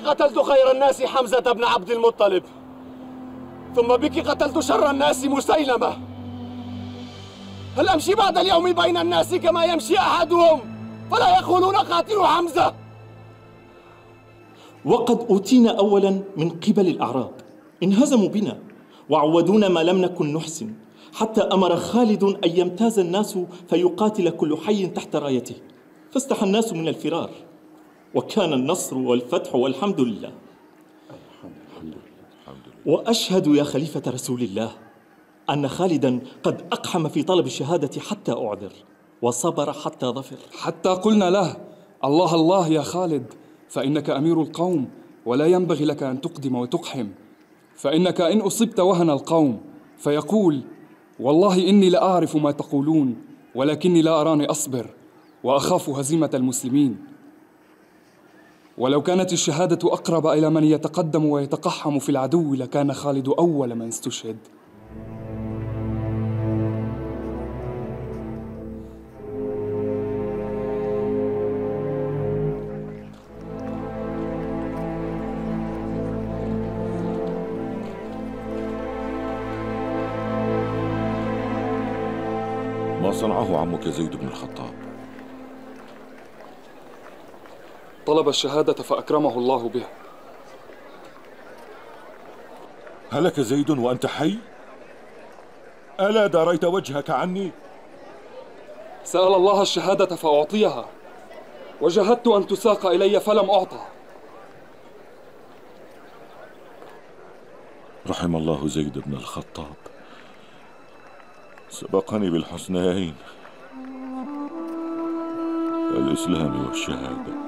قتلت خير الناس حمزة بن عبد المطلب، ثم بك قتلت شر الناس مسيلمة. هل أمشي بعد اليوم بين الناس كما يمشي أحدهم فلا يقولون قاتل حمزة؟ وقد أوتينا أولا من قبل الأعراب، انهزموا بنا وعودونا ما لم نكن نحسن، حتى أمر خالد أن يمتاز الناس فيقاتل كل حي تحت رايته، فاستحى الناس من الفرار، وكان النصر والفتح والحمد لله. وأشهد يا خليفة رسول الله أن خالدا قد أقحم في طلب الشهادة حتى أعذر، وصبر حتى ظفر. حتى قلنا له: الله الله يا خالد، فإنك أمير القوم، ولا ينبغي لك أن تقدم وتقحم، فإنك إن أصبت وهن القوم فيقول: والله إني لأعرف ما تقولون، ولكني لا أراني أصبر، وأخاف هزيمة المسلمين. ولو كانت الشهادة أقرب إلى من يتقدم ويتقحم في العدو لكان خالد أول من استشهد. ما صنعه عمك زيد بن الخطاب؟ طلب الشهادة فأكرمه الله بها. هلك زيد وأنت حي؟ ألا داريت وجهك عني؟ سأل الله الشهادة فأعطيها، وجهدت أن تساق إلي فلم أعطى. رحم الله زيد بن الخطاب، سبقني بالحسنيين، الإسلام والشهادة.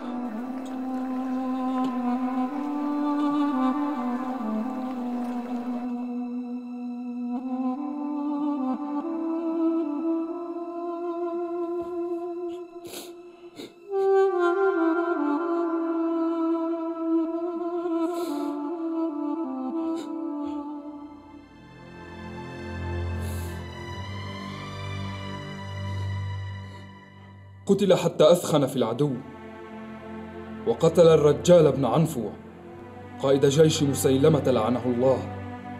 قتل حتى أثخن في العدو، وقتل الرجال بن عنفوة قائد جيش مسيلمة لعنه الله.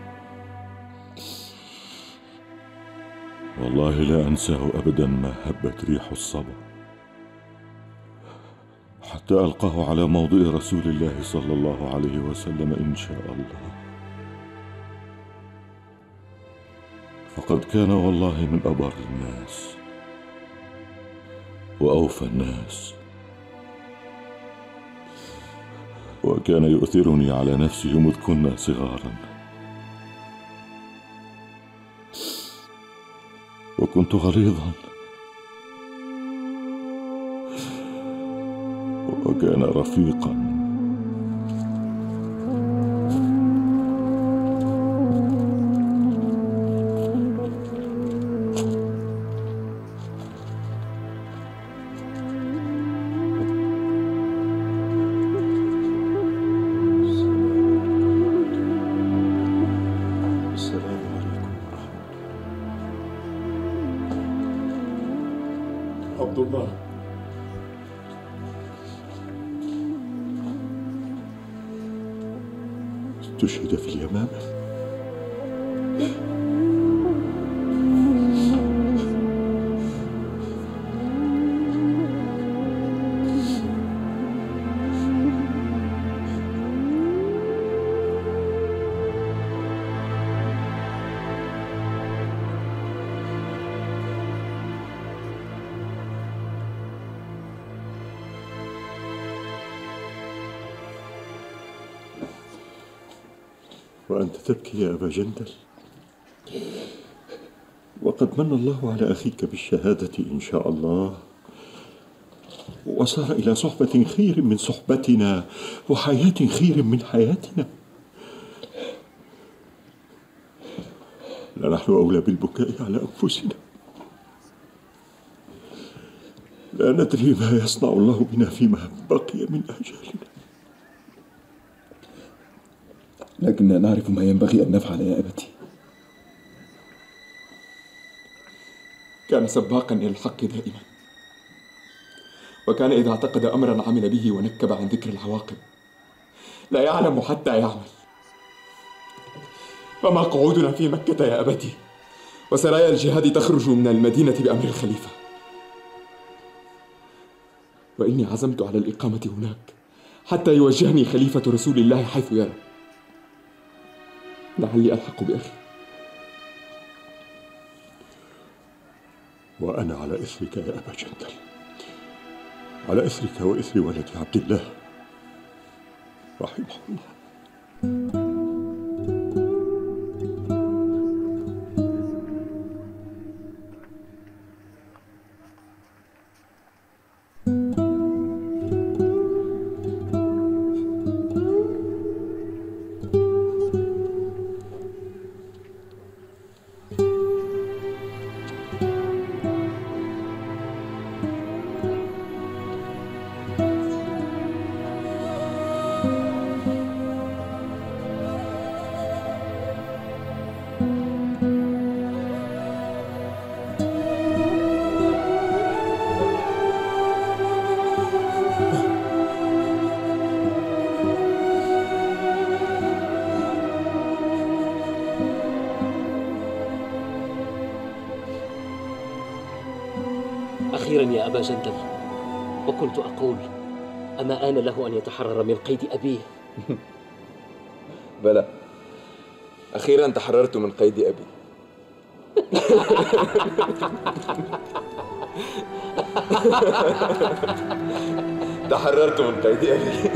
والله لا أنساه أبدا ما هبت ريح الصبا حتى ألقاه على موضع رسول الله صلى الله عليه وسلم إن شاء الله. فقد كان والله من أبر الناس وأوفى الناس، وكان يؤثرني على نفسه مذ كنا صغارا، وكنت غليظا وكان رفيقا. عبد الله، استشهد في اليمامة. وأنت تبكي يا أبا جندل، وقد من الله على أخيك بالشهادة إن شاء الله، وصار إلى صحبة خير من صحبتنا وحياة خير من حياتنا. لنحن أولى بالبكاء على أنفسنا، لا ندري ما يصنع الله بنا فيما بقي من أجالنا. لكننا نعرف ما ينبغي أن نفعل يا أبتي. كان سباقا إلى الحق دائما، وكان إذا اعتقد أمرا عمل به ونكب عن ذكر العواقب. لا يعلم حتى يعمل. فما قعودنا في مكة يا أبتي وسرايا الجهاد تخرج من المدينة بأمر الخليفة، وإني عزمت على الإقامة هناك حتى يوجهني خليفة رسول الله حيث يرى، لعلي ألحق بأخي. وأنا على إثرك يا أبا جندل، على إثرك وإثر ولد عبد الله رحمه الله. أخيرا يا أبا جندل، وكنت أقول أما آن له أن يتحرر من قيد أبيه؟ بلى، أخيرا تحررت من قيد أبي. تحررت من قيد أبي.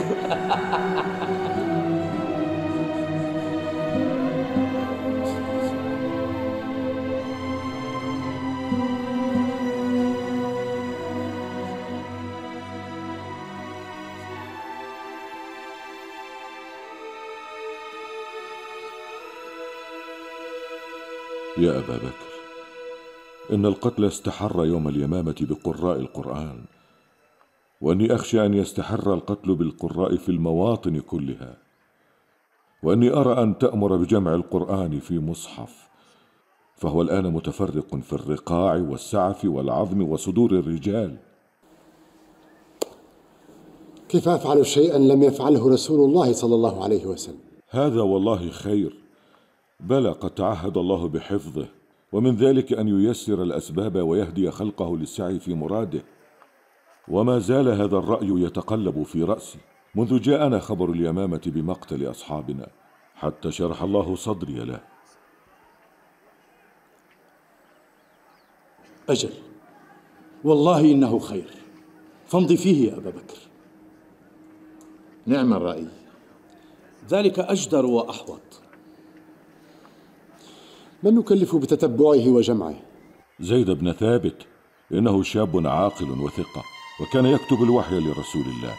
يا أبا بكر، إن القتل استحر يوم اليمامة بقراء القرآن، وأني أخشى أن يستحر القتل بالقراء في المواطن كلها، وأني أرى أن تأمر بجمع القرآن في مصحف، فهو الآن متفرق في الرقاع والسعف والعظم وصدور الرجال. كيف أفعل شيئا لم يفعله رسول الله صلى الله عليه وسلم؟ هذا والله خير، بلى قد تعهد الله بحفظه، ومن ذلك أن ييسر الأسباب ويهدي خلقه للسعي في مراده. وما زال هذا الرأي يتقلب في رأسي منذ جاءنا خبر اليمامة بمقتل أصحابنا، حتى شرح الله صدري له. أجل، والله إنه خير، فامض فيه يا أبا بكر. نعم الرأي، ذلك أجدر وأحوط. من نكلف بتتبعه وجمعه؟ زيد بن ثابت، إنه شاب عاقل وثقة، وكان يكتب الوحي لرسول الله.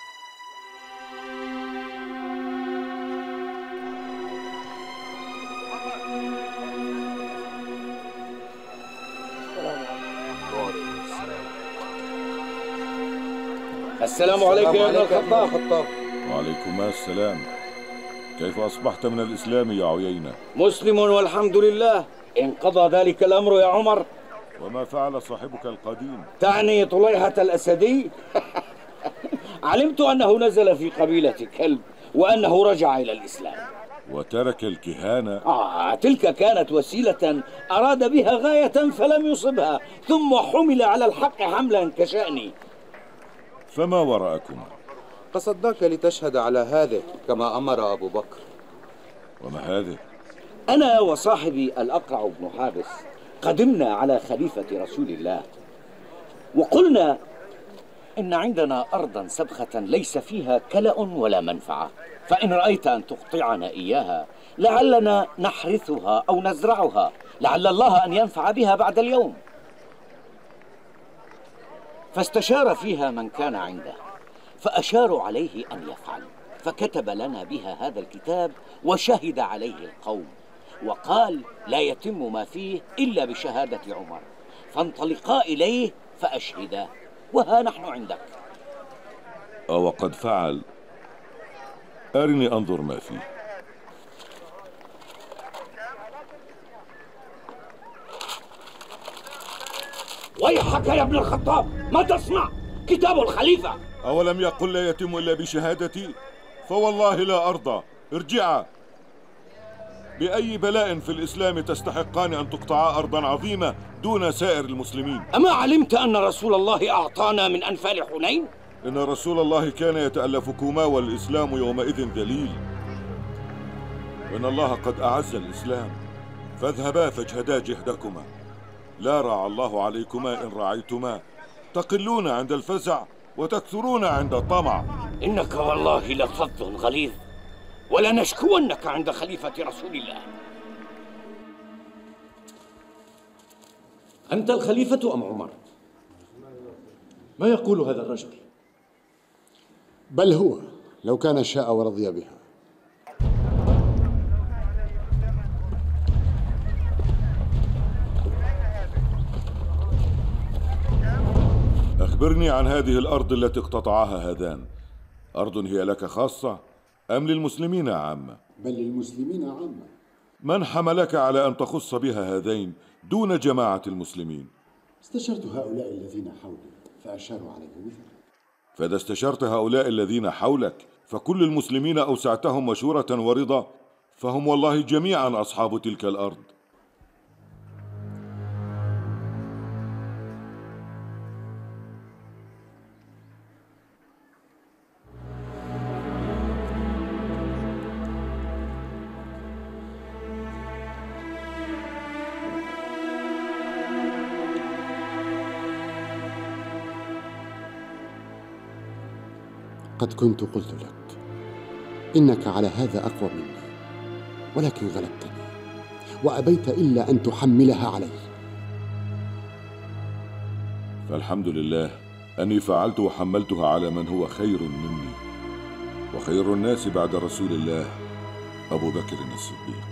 السلام عليك يا ابن الخطاب. وعليكم السلام. كيف أصبحت من الإسلام يا عيينة؟ مسلم والحمد لله. انقضى ذلك الأمر يا عمر. وما فعل صاحبك القديم؟ تعني طليحة الأسدي؟ علمت أنه نزل في قبيلة كلب وأنه رجع إلى الإسلام وترك الكهانة. تلك كانت وسيلة أراد بها غاية فلم يصبها، ثم حمل على الحق حملا كشأني. فما وراءكما؟ قصدناك لتشهد على هذا كما أمر أبو بكر. وما هذا؟ أنا وصاحبي الأقرع بن حابس قدمنا على خليفة رسول الله وقلنا إن عندنا أرضا سبخة ليس فيها كلأ ولا منفعة، فإن رأيت أن تقطعنا إياها لعلنا نحرثها أو نزرعها، لعل الله أن ينفع بها بعد اليوم. فاستشار فيها من كان عنده فأشاروا عليه أن يفعل، فكتب لنا بها هذا الكتاب وشهد عليه القوم، وقال لا يتم ما فيه إلا بشهادة عمر، فانطلقا إليه فأشهدا، وها نحن عندك. وقد فعل؟ أرني أنظر ما فيه. ويحك يا ابن الخطاب، ما تصنع؟ كتاب الخليفة. أولم يقل لا يتم إلا بشهادتي؟ فوالله لا أرضى. ارجعا. بأي بلاء في الإسلام تستحقان أن تقطعا أرضا عظيمة دون سائر المسلمين؟ أما علمت أن رسول الله أعطانا من أنفال حنين؟ إن رسول الله كان يتألفكما والإسلام يومئذ ذليل، وإن الله قد أعز الإسلام، فاذهبا فاجهدا جهدكما، لا راعى الله عليكما إن رعيتما، تقلون عند الفزع وتكثرون عند الطمع. إنك والله لفظ غليظ، ولنشكونك عند خليفة رسول الله. أنت الخليفة أم عمر؟ ما يقول هذا الرجل؟ بل هو لو كان شاء ورضي بها. أخبرني عن هذه الأرض التي اقتطعها هذان، أرض هي لك خاصة أم للمسلمين عامة؟ بل للمسلمين عامة. من حملك على أن تخص بها هذين دون جماعة المسلمين؟ استشرت هؤلاء الذين حولي فأشاروا علي بذلك. فإذا استشرت هؤلاء الذين حولك فكل المسلمين أوسعتهم مشورة ورضا، فهم والله جميعا أصحاب تلك الأرض. قد كنت قلت لك إنك على هذا أقوى مني، ولكن غلبتني وأبيت إلا أن تحملها علي. فالحمد لله أني فعلت وحملتها على من هو خير مني، وخير الناس بعد رسول الله أبو بكر الصديق.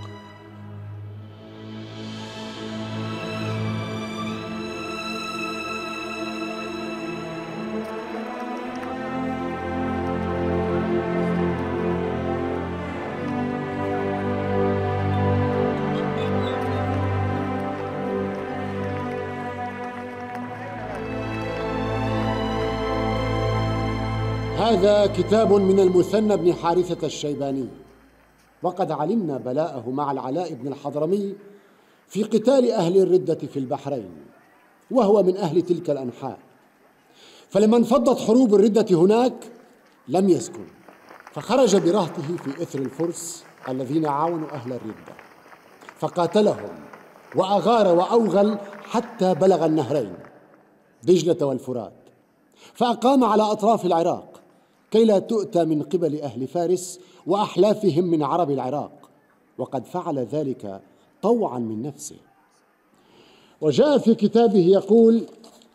هذا كتاب من المثنى بن حارثة الشيباني، وقد علمنا بلاءه مع العلاء بن الحضرمي في قتال أهل الردة في البحرين، وهو من أهل تلك الأنحاء. فلما انفضت حروب الردة هناك لم يسكن، فخرج برهطه في إثر الفرس الذين عاونوا أهل الردة، فقاتلهم وأغار وأوغل حتى بلغ النهرين دجلة والفرات، فأقام على أطراف العراق كي لا تؤتى من قبل أهل فارس وأحلافهم من عرب العراق، وقد فعل ذلك طوعا من نفسه. وجاء في كتابه يقول: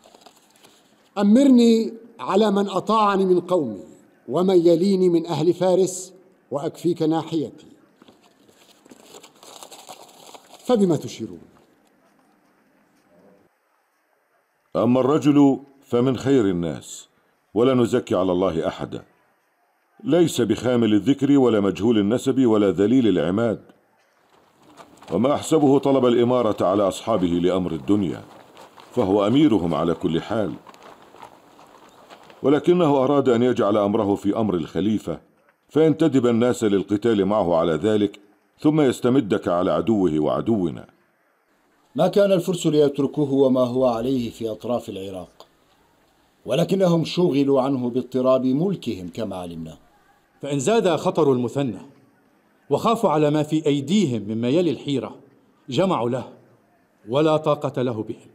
أمرني على من أطاعني من قومي ومن يليني من أهل فارس وأكفيك ناحيتي. فبما تشيرون؟ أما الرجل فمن خير الناس، ولا نزكي على الله أحدا، ليس بخامل الذكر ولا مجهول النسب ولا ذليل العماد، وما أحسبه طلب الإمارة على أصحابه لأمر الدنيا، فهو أميرهم على كل حال، ولكنه أراد أن يجعل أمره في أمر الخليفة، فينتدب الناس للقتال معه على ذلك، ثم يستمدك على عدوه وعدونا. ما كان الفرس ليتركوه وما هو عليه في أطراف العراق، ولكنهم شغلوا عنه باضطراب ملكهم كما علمنا. فإن زاد خطر المثنى وخافوا على ما في أيديهم مما يلي الحيرة جمعوا له، ولا طاقة له بهم.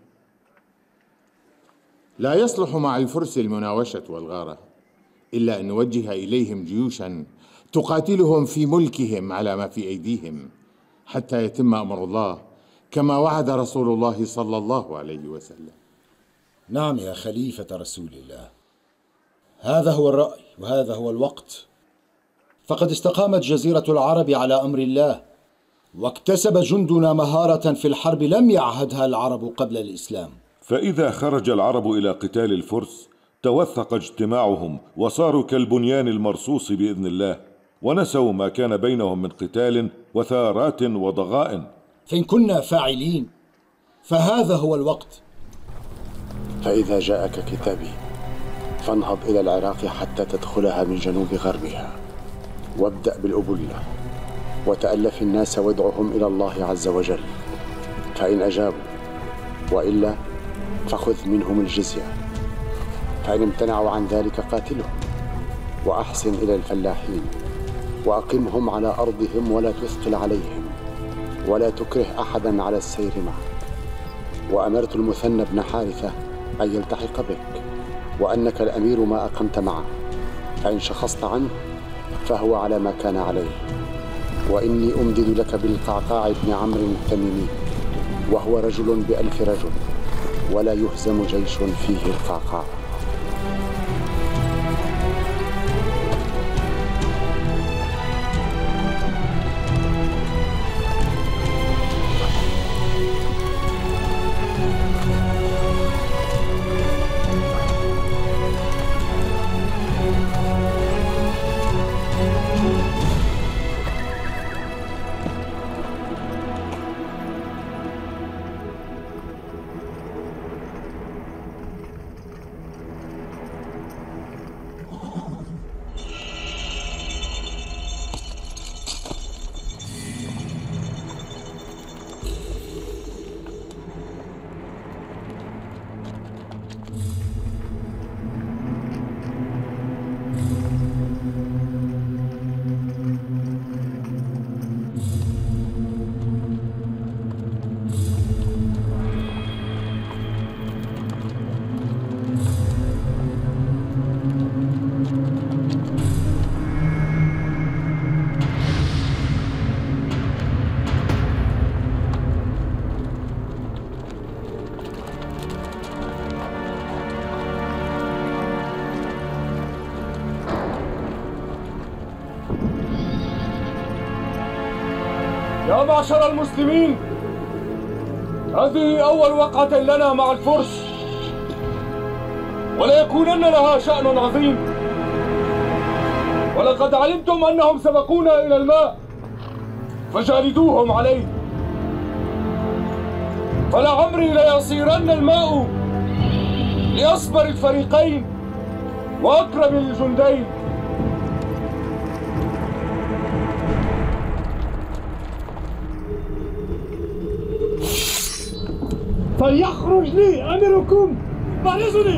لا يصلح مع الفرس المناوشة والغارة، إلا أن نوجه إليهم جيوشا تقاتلهم في ملكهم على ما في أيديهم، حتى يتم أمر الله كما وعد رسول الله صلى الله عليه وسلم. نعم يا خليفة رسول الله، هذا هو الرأي وهذا هو الوقت، فقد استقامت جزيرة العرب على أمر الله، واكتسب جندنا مهارة في الحرب لم يعهدها العرب قبل الإسلام. فإذا خرج العرب إلى قتال الفرس توثق اجتماعهم وصاروا كالبنيان المرصوص بإذن الله، ونسوا ما كان بينهم من قتال وثارات وضغائن. فإن كنا فاعلين فهذا هو الوقت. فإذا جاءك كتابي فانهض إلى العراق حتى تدخلها من جنوب غربها، وابدأ بالأبلة وتألف الناس وادعهم إلى الله عز وجل، فإن أجابوا وإلا فخذ منهم الجزية، فإن امتنعوا عن ذلك قاتلهم، وأحسن إلى الفلاحين وأقمهم على أرضهم ولا تثقل عليهم، ولا تكره أحدا على السير معك. وأمرت المثنى بن حارثة أن يلتحق بك، وأنك الأمير ما أقمت معه، فإن شخصت عنه فهو على ما كان عليه. وإني أمدد لك بالقعقاع بن عمرو التميمي، وهو رجل ب1000 رجل، ولا يهزم جيش فيه القعقاع. يا معشر المسلمين، هذه أول وقعة لنا مع الفرس، وليكونن لها شأن عظيم. ولقد علمتم أنهم سبقونا إلى الماء فجالدوهم عليه، فلعمري ليصيرن الماء لأصبر الفريقين وأكرم الجندين. فليخرج لي أمركم بإذني.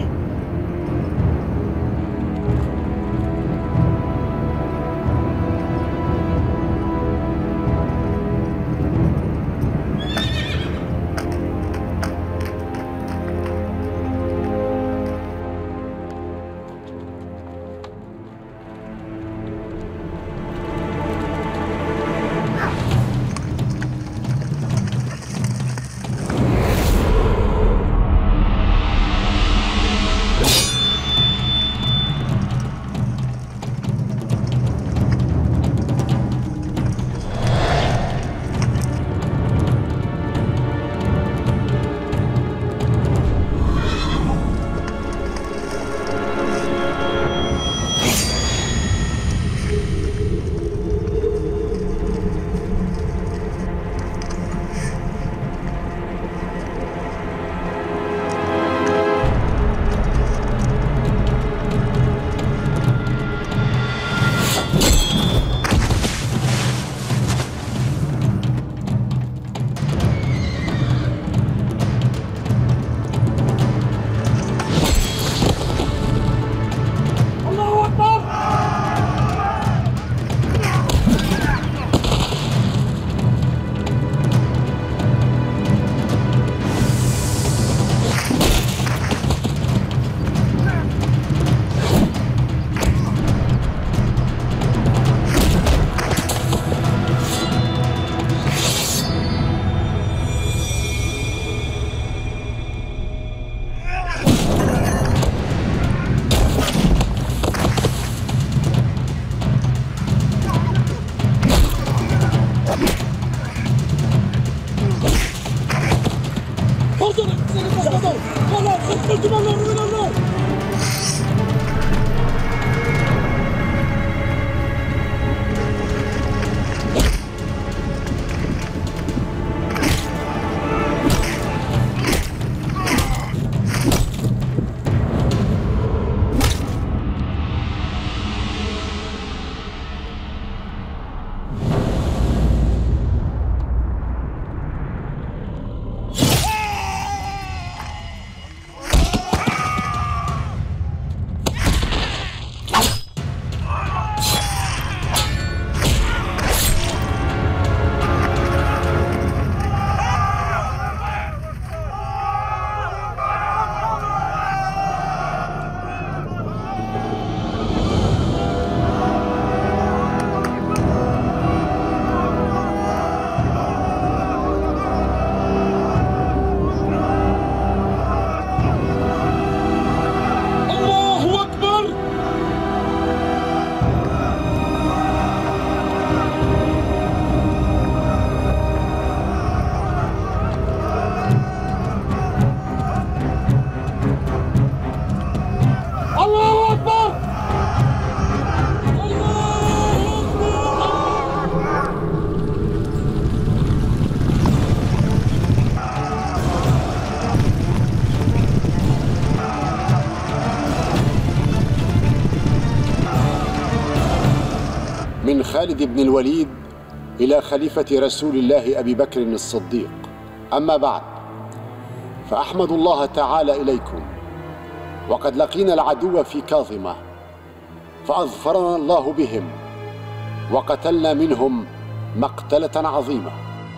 خالد بن الوليد إلى خليفة رسول الله أبي بكر الصديق. أما بعد، فأحمد الله تعالى إليكم، وقد لقينا العدو في كاظمة فأظفرنا الله بهم، وقتلنا منهم مقتلة عظيمة.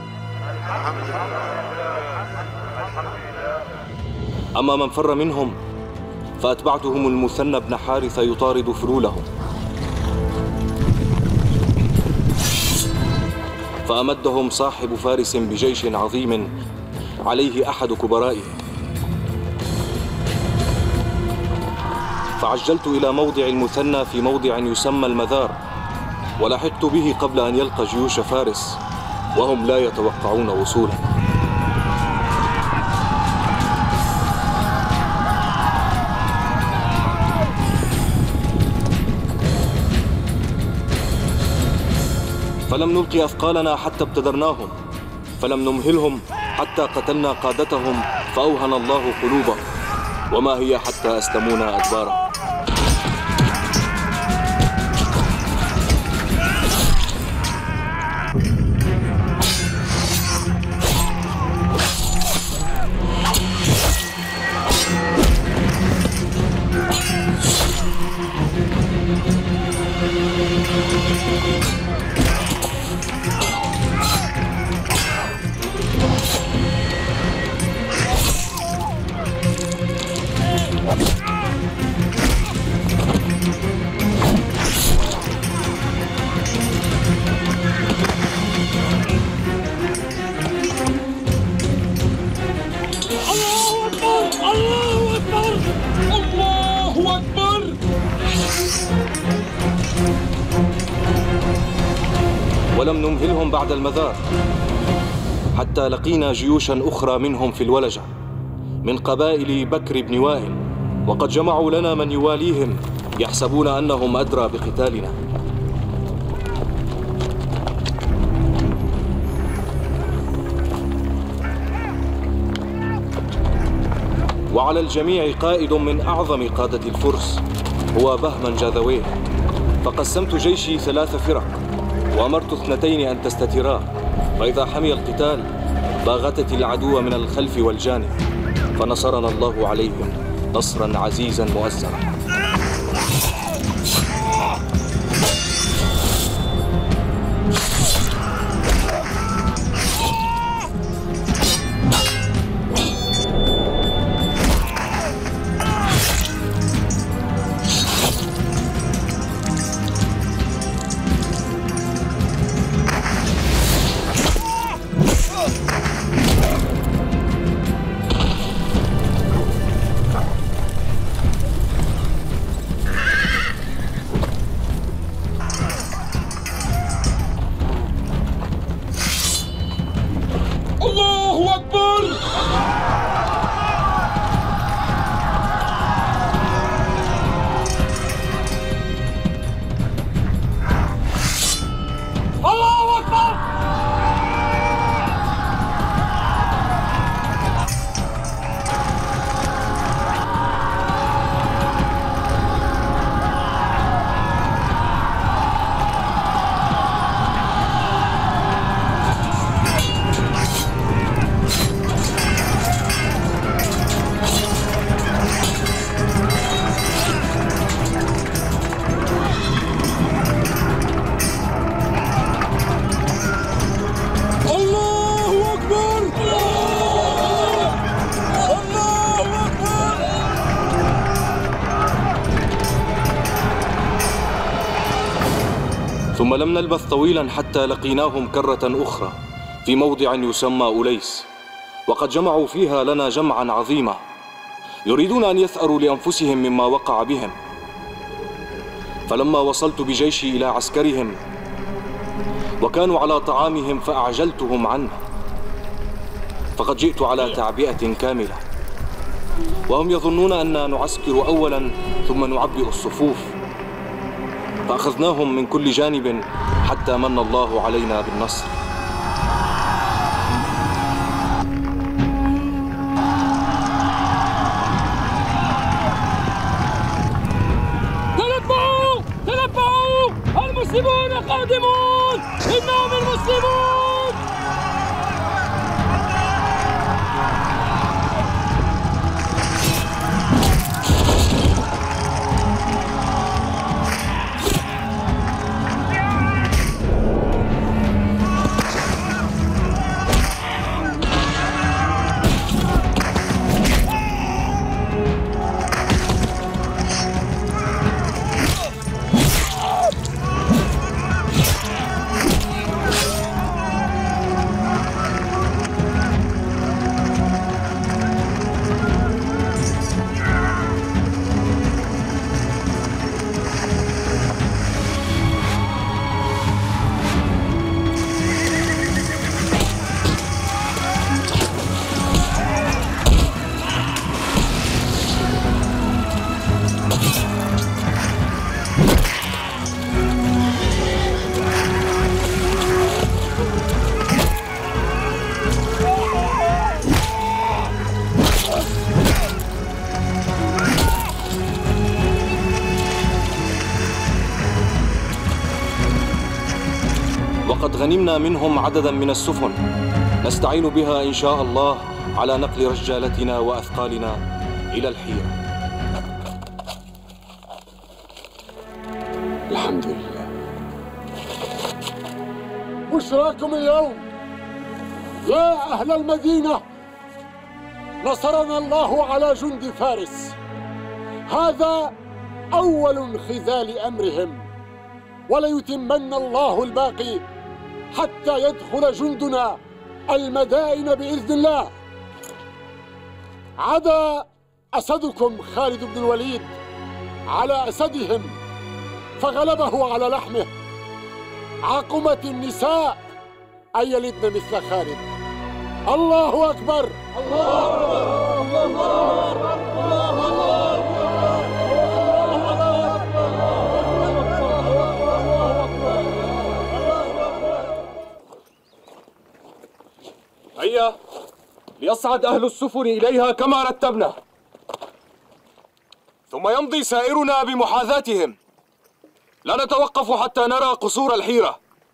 أما من فر منهم فأتبعتهم المثنى بن حارثة يطارد فلولهم، فأمدهم صاحب فارس بجيش عظيم عليه أحد كبرائهم، فعجلت إلى موضع المثنى في موضع يسمى المذار، ولحقت به قبل أن يلقى جيوش فارس وهم لا يتوقعون وصوله. فلم نلقي أثقالنا حتى ابتدرناهم، فلم نمهلهم حتى قتلنا قادتهم فأوهن الله قلوبهم، وما هي حتى أسلمونا أدبارا. ولم نمهلهم بعد المذار حتى لقينا جيوشا أخرى منهم في الولجة من قبائل بكر بن وائل، وقد جمعوا لنا من يواليهم يحسبون أنهم أدرى بقتالنا. وعلى الجميع قائد من أعظم قادة الفرس هو بهمن جاذويه، فقسمت جيشي 3 فرق وأمرت 2 أن تستتراه، فإذا حمي القتال باغتت العدو من الخلف والجانب، فنصرنا الله عليهم نصرا عزيزا مؤزرا. ثم لم نلبث طويلا حتى لقيناهم كرة أخرى في موضع يسمى أوليس، وقد جمعوا فيها لنا جمعا عظيما يريدون أن يثأروا لأنفسهم مما وقع بهم. فلما وصلت بجيشي إلى عسكرهم وكانوا على طعامهم فأعجلتهم عنه، فقد جئت على تعبئة كاملة وهم يظنون أننا نعسكر أولا ثم نعبئ الصفوف، فأخذناهم من كل جانب حتى من الله علينا بالنصر. تنبؤوا المسلمون قادمون. المسلمون! وقد غنمنا منهم عددا من السفن نستعين بها إن شاء الله على نقل رجالتنا وأثقالنا إلى الحيرة. الحمد لله. بشراكم اليوم يا أهل المدينة، نصرنا الله على جند فارس. هذا أول انخذال أمرهم، وليتمن الله الباقي حتى يدخل جندنا المدائن بإذن الله. عدا أسدكم خالد بن الوليد على أسدهم فغلبه على لحمه. عقمت النساء أن يلدن مثل خالد. الله أكبر! الله أكبر! الله أكبر! الله أكبر! هيا ليصعد أهل السفن إليها كما رتبنا، ثم يمضي سائرنا بمحاذاتهم. لا نتوقف حتى نرى قصور الحيرة.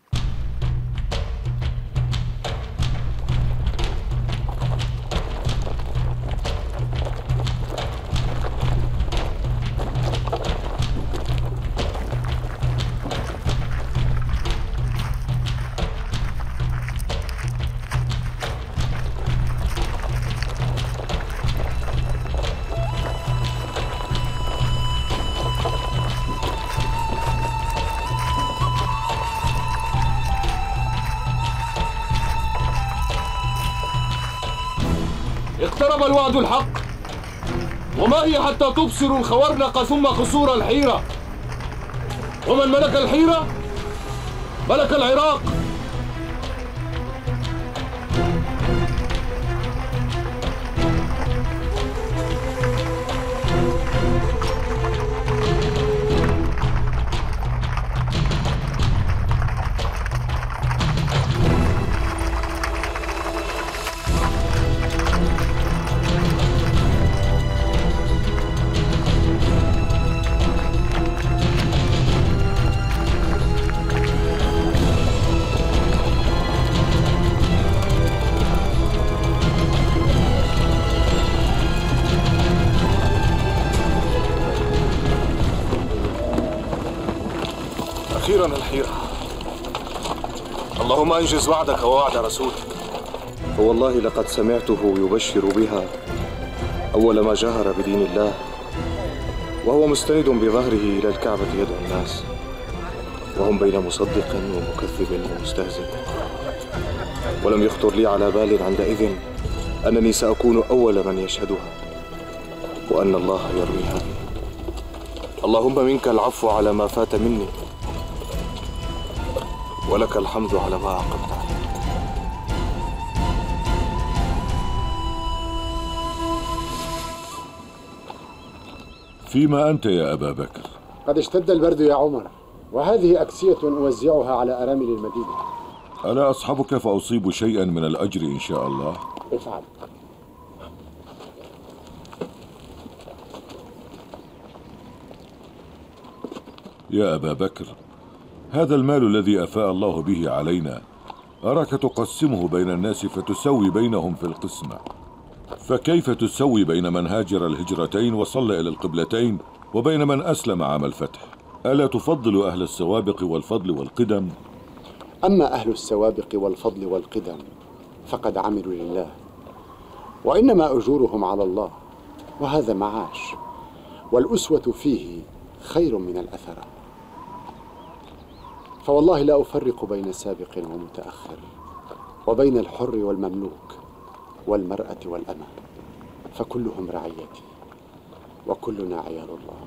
اقترب الوعد الحق، وما هي حتى تبصر الخورنق ثم قصور الحيرة. ومن ملك الحيرة ملك العراق. أخيرا الحيرة. اللهم أنجز وعدك ووعد رسولك. فوالله لقد سمعته يبشر بها أول ما جاهر بدين الله، وهو مستند بظهره إلى الكعبة يدعو الناس، وهم بين مصدق ومكذب ومستهزئ. ولم يخطر لي على بال عندئذ أنني سأكون أول من يشهدها، وأن الله يرويها. اللهم منك العفو على ما فات مني، ولك الحمد على ما عقبت عليه. فيما أنت يا أبا بكر؟ قد اشتد البرد يا عمر، وهذه أكسية أوزعها على أرامل المدينة. أنا أصحبك فأصيب شيئا من الأجر إن شاء الله. افعل. يا أبا بكر، هذا المال الذي أفاء الله به علينا أراك تقسمه بين الناس فتسوي بينهم في القسمة، فكيف تسوي بين من هاجر الهجرتين وصلى إلى القبلتين وبين من أسلم عام الفتح؟ ألا تفضل أهل السوابق والفضل والقدم؟ أما أهل السوابق والفضل والقدم فقد عملوا لله، وإنما أجورهم على الله، وهذا معاش، والأسوة فيه خير من الأثر. فوالله لا أفرق بين سابق ومتأخر، وبين الحر والمملوك والمرأة والأمة، فكلهم رعيتي وكلنا عيال الله.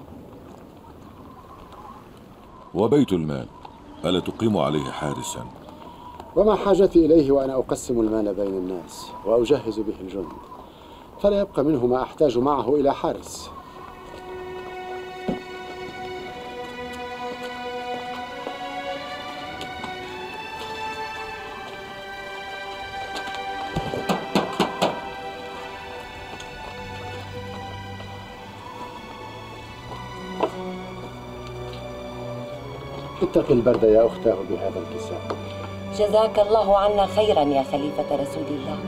وبيت المال ألا تقيم عليه حارسا؟ وما حاجتي إليه وأنا أقسم المال بين الناس وأجهز به الجند، فلا يبقى منه ما أحتاج معه إلى حارس. اتق البرد يا أختاه بهذا الكساء. جزاك الله عنا خيرا يا خليفة رسول الله.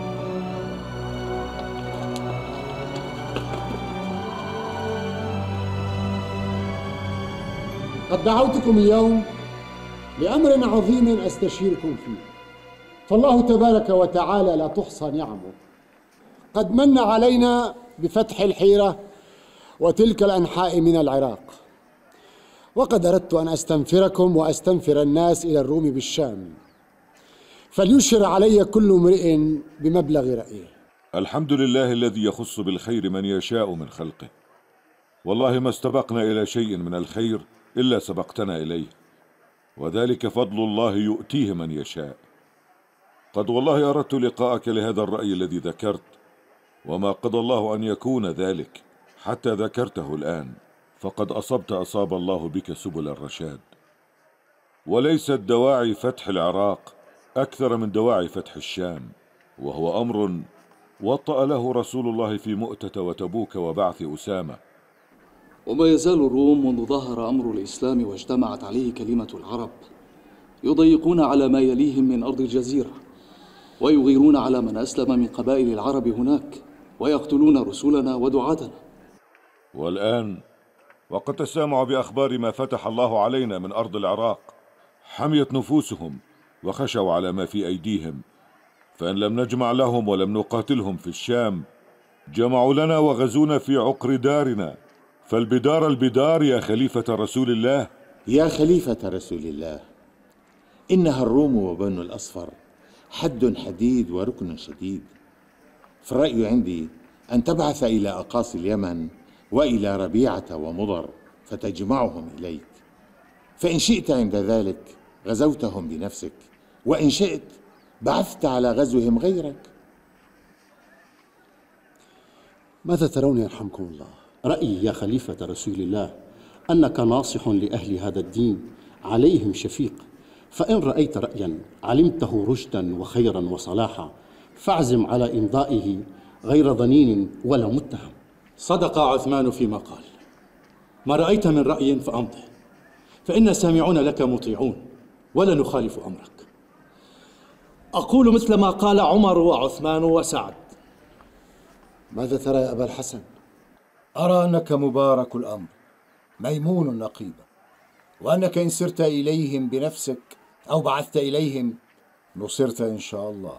قد دعوتكم اليوم لأمر عظيم أستشيركم فيه، فالله تبارك وتعالى لا تحصى نعمه، قد من علينا بفتح الحيرة وتلك الأنحاء من العراق، وقد أردت أن أستنفركم وأستنفر الناس إلى الروم بالشام، فليشر علي كل امرئ بمبلغ رأيه. الحمد لله الذي يخص بالخير من يشاء من خلقه، والله ما استبقنا إلى شيء من الخير إلا سبقتنا إليه، وذلك فضل الله يؤتيه من يشاء. قد والله أردت لقاءك لهذا الرأي الذي ذكرت، وما قضى الله أن يكون ذلك حتى ذكرته الآن، فقد أصاب الله بك سبل الرشاد. وليست دواعي فتح العراق أكثر من دواعي فتح الشام، وهو أمر وطأ له رسول الله في مؤتة وتبوك وبعث أسامة. وما يزال الروم منذ ظهر أمر الإسلام واجتمعت عليه كلمة العرب يضيقون على ما يليهم من أرض الجزيرة، ويغيرون على من أسلم من قبائل العرب هناك، ويقتلون رسلنا ودعاتنا. والآن وقد تسامعوا بأخبار ما فتح الله علينا من أرض العراق، حميت نفوسهم وخشوا على ما في أيديهم، فإن لم نجمع لهم ولم نقاتلهم في الشام جمعوا لنا وغزونا في عقر دارنا، فالبدار البدار يا خليفة رسول الله. يا خليفة رسول الله، إنها الروم وبنو الأصفر حد حديد وركن شديد، فالرأي عندي أن تبعث إلى أقاصي اليمن وإلى ربيعة ومضر فتجمعهم إليك، فإن شئت عند ذلك غزوتهم بنفسك، وإن شئت بعثت على غزوهم غيرك. ماذا ترون يرحمكم الله؟ رأيي يا خليفة رسول الله أنك ناصح لأهل هذا الدين عليهم شفيق، فإن رأيت رأيا علمته رشدا وخيرا وصلاحا فاعزم على إمضائه غير ضنين ولا متهم. صدق عثمان فيما قال، ما رأيت من رأي فأمضه، فإن سامعون لك مطيعون ولا نخالف أمرك. أقول مثل ما قال عمر وعثمان وسعد. ماذا ترى يا أبا الحسن؟ أرى أنك مبارك الأمر ميمون النقيبة، وأنك إن سرت إليهم بنفسك أو بعثت إليهم نصرت إن شاء الله.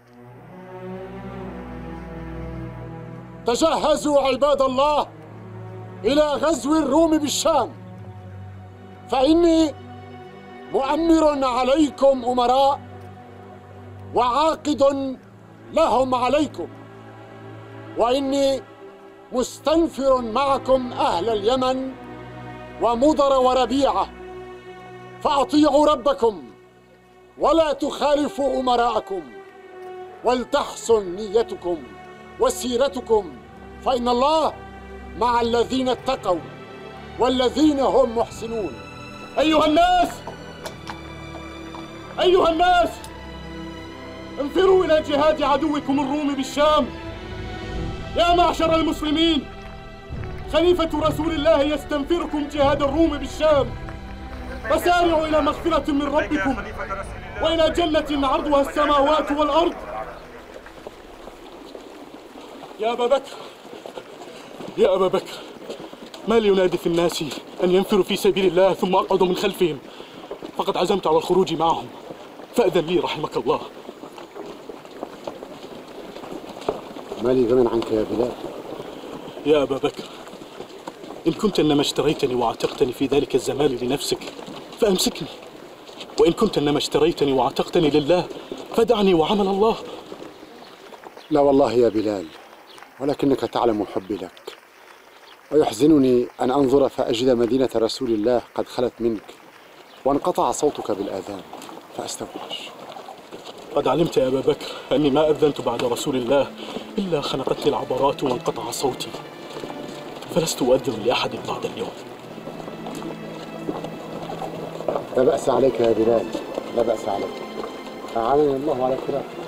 تجهزوا عباد الله إلى غزو الروم بالشام، فإني مؤمر عليكم أمراء وعاقد لهم عليكم، وإني مستنفر معكم أهل اليمن ومضر وربيعة، فأطيعوا ربكم ولا تخالفوا أمراءكم، ولتحسن نيتكم وسيرتكم، فإن الله مع الذين اتقوا والذين هم محسنون. أيها الناس انفروا إلى جهاد عدوكم الروم بالشام. يا معشر المسلمين، خليفة رسول الله يستنفركم جهاد الروم بالشام، فسارعوا إلى مغفرة من ربكم وإلى جنة عرضها السماوات والأرض. يا أبا بكر، يا أبا بكر، ما لي ينادي في الناس أن ينفروا في سبيل الله ثم أقعد من خلفهم؟ فقد عزمت على الخروج معهم، فأذن لي رحمك الله. ما لي غنى عنك يا بلال. يا أبا بكر، إن كنت إنما اشتريتني وعتقتني في ذلك الزمان لنفسك فأمسكني، وإن كنت إنما اشتريتني وعتقتني لله فدعني وعمل الله. لا والله يا بلال، ولكنك تعلم حبي لك، ويحزنني أن أنظر فأجد مدينة رسول الله قد خلت منك وانقطع صوتك بالآذان فأستوحش. قد علمت يا أبا بكر أني ما أذنت بعد رسول الله إلا خنقتني العبرات وانقطع صوتي، فلست أؤذن لأحد بعد اليوم. لا بأس عليك يا بلال، لا بأس عليك، أعانني الله على فراقك.